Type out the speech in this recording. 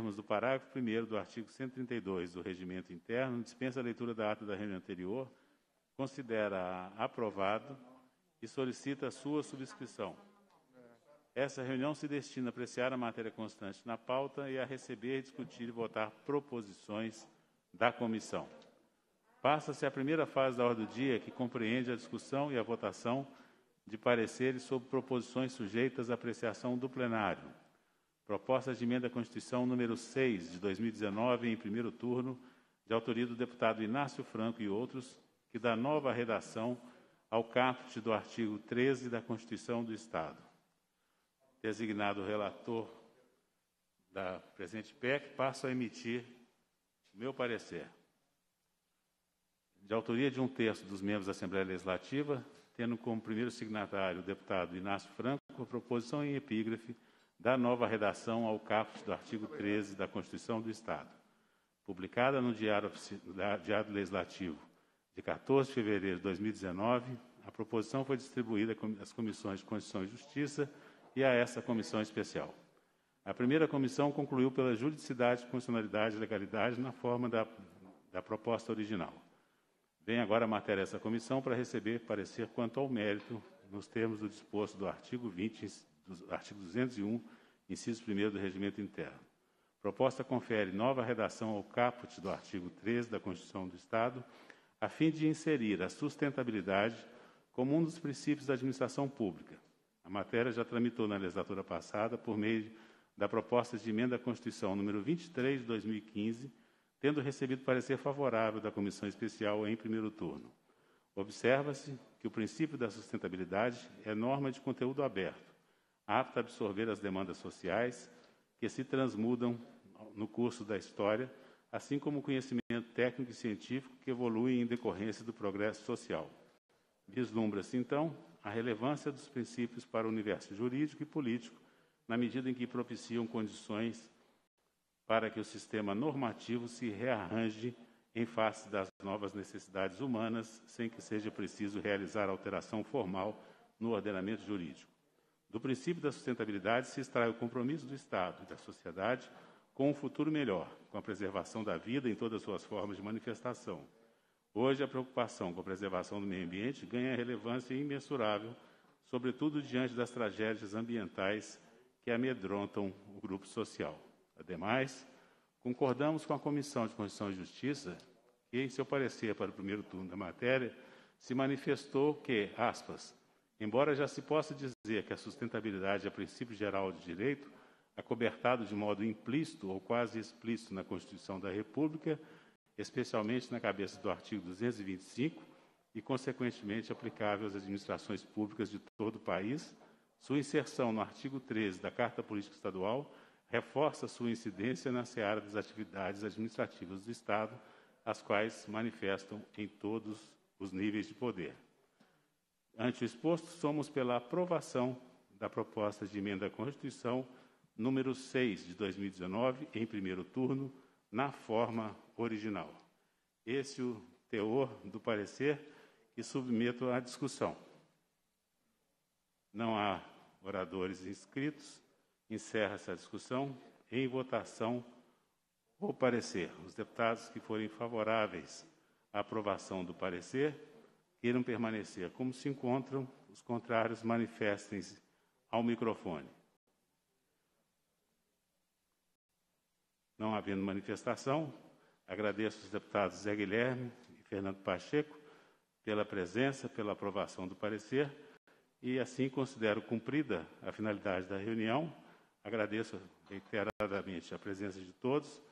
termos do parágrafo 1º do artigo 132 do Regimento Interno, dispensa a leitura da ata da reunião anterior, considera-a aprovado e solicita a sua subscrição. Essa reunião se destina a apreciar a matéria constante na pauta e a receber, discutir e votar proposições da comissão. Passa-se a primeira fase da ordem do dia, que compreende a discussão e a votação de pareceres sobre proposições sujeitas à apreciação do plenário. Proposta de emenda à Constituição número 6, de 2019, em primeiro turno, de autoria do deputado Inácio Franco e outros, que dá nova redação ao caput do artigo 13 da Constituição do Estado. Designado relator da presente PEC, passo a emitir o meu parecer. De autoria de um terço dos membros da Assembleia Legislativa, tendo como primeiro signatário o deputado Inácio Franco, a proposição em epígrafe da nova redação ao caput do artigo 13 da Constituição do Estado. Publicada no Diário Legislativo de 14 de fevereiro de 2019, a proposição foi distribuída às comissões de Constituição e Justiça e a essa comissão especial. A primeira comissão concluiu pela juridicidade, constitucionalidade e legalidade na forma da proposta original. Vem agora a matéria dessa comissão para receber parecer quanto ao mérito, nos termos do disposto do artigo 20, do artigo 201, inciso 1º do Regimento Interno. A proposta confere nova redação ao caput do artigo 13 da Constituição do Estado, a fim de inserir a sustentabilidade como um dos princípios da administração pública. A matéria já tramitou na legislatura passada por meio da proposta de emenda à Constituição número 23 de 2015, tendo recebido parecer favorável da Comissão Especial em primeiro turno. Observa-se que o princípio da sustentabilidade é norma de conteúdo aberto, apta a absorver as demandas sociais que se transmudam no curso da história, assim como o conhecimento técnico e científico que evolui em decorrência do progresso social. Vislumbra-se, então, a relevância dos princípios para o universo jurídico e político, na medida em que propiciam condições para que o sistema normativo se rearranje em face das novas necessidades humanas, sem que seja preciso realizar alteração formal no ordenamento jurídico. Do princípio da sustentabilidade se extrai o compromisso do Estado e da sociedade com um futuro melhor, com a preservação da vida em todas as suas formas de manifestação. Hoje, a preocupação com a preservação do meio ambiente ganha relevância imensurável, sobretudo diante das tragédias ambientais que amedrontam o grupo social. Ademais, concordamos com a Comissão de Constituição e Justiça, que, em seu parecer para o primeiro turno da matéria, se manifestou que, aspas, embora já se possa dizer que a sustentabilidade é princípio geral de direito, acobertado de modo implícito ou quase explícito na Constituição da República, especialmente na cabeça do artigo 225 e, consequentemente, aplicável às administrações públicas de todo o país, sua inserção no artigo 13 da Carta Política Estadual reforça sua incidência na seara das atividades administrativas do Estado, as quais manifestam em todos os níveis de poder. Ante o exposto, somos pela aprovação da proposta de emenda à Constituição número 6 de 2019, em primeiro turno, na forma original. Esse é o teor do parecer que submeto à discussão. Não há oradores inscritos. Encerra-se a discussão. Em votação, o parecer. Os deputados que forem favoráveis à aprovação do parecer, queiram permanecer como se encontram. Os contrários, manifestem-se ao microfone. Não havendo manifestação, agradeço aos deputados Zé Guilherme e Fernando Pacheco pela presença, pela aprovação do parecer, e assim considero cumprida a finalidade da reunião. Agradeço reiteradamente a presença de todos